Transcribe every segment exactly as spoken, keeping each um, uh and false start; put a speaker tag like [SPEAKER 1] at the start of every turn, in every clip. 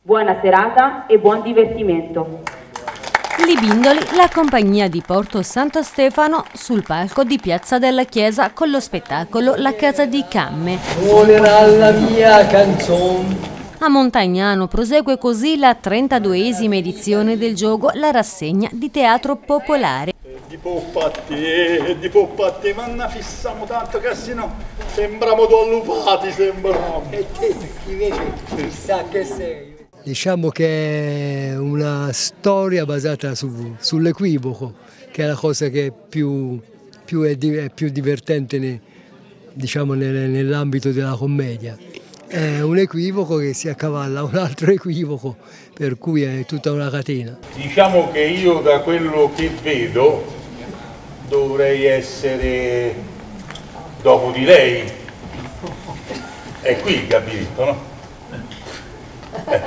[SPEAKER 1] Buona serata e buon divertimento.
[SPEAKER 2] Libindoli, la compagnia di Porto Santo Stefano sul palco di Piazza della Chiesa con lo spettacolo La Casa di Camme.
[SPEAKER 3] Suonerà la mia canzone.
[SPEAKER 2] A Montagnano prosegue così la trentaduesima edizione del gioco La Rassegna di Teatro Popolare.
[SPEAKER 4] Di poppa a te, di poppa a te, ma ne fissiamo tanto che se no sembriamo due allupati, sembriamo.
[SPEAKER 3] E te invece chissà che sei. Diciamo che è una storia basata su, sull'equivoco, che è la cosa che è più, più, è, è più divertente ne, diciamo, nell'ambito della commedia. È un equivoco che si accavalla a un altro equivoco, per cui è tutta una catena.
[SPEAKER 4] Diciamo che io da quello che vedo dovrei essere dopo di lei. È qui il gabinetto, no? Eh.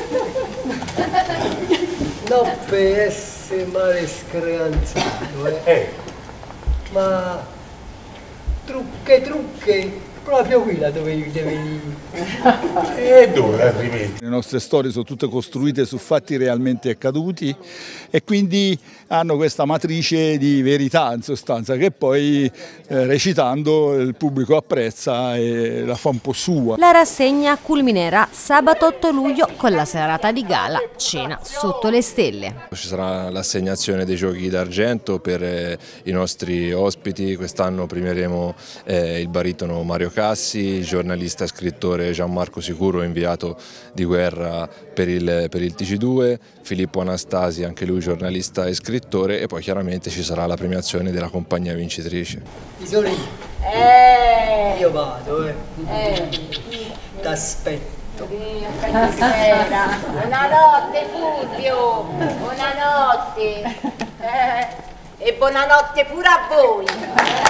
[SPEAKER 3] Non per essere male screanzato, eh.
[SPEAKER 4] Eh.
[SPEAKER 3] Ma trucche trucche. Proprio qui la dovevi venire.
[SPEAKER 4] E dove altrimenti?
[SPEAKER 5] Le nostre storie sono tutte costruite su fatti realmente accaduti e quindi hanno questa matrice di verità in sostanza che poi eh, recitando il pubblico apprezza e la fa un po' sua.
[SPEAKER 2] La rassegna culminerà sabato otto luglio con la serata di gala Cena sotto le stelle.
[SPEAKER 6] Ci sarà l'assegnazione dei giochi d'argento per eh, i nostri ospiti. Quest'anno premieremo eh, il baritono Mario Cassi, il giornalista e scrittore Gianmarco Sicuro, inviato di guerra per il, per il T G due, Filippo Anastasi, anche lui giornalista e scrittore, e poi chiaramente ci sarà la premiazione della compagnia vincitrice.
[SPEAKER 3] Isolino,
[SPEAKER 7] eh,
[SPEAKER 3] io vado, eh.
[SPEAKER 7] eh.
[SPEAKER 3] T'aspetto.
[SPEAKER 7] Buonasera. Buonanotte Fulvio, buonanotte. Eh, e buonanotte pure a voi.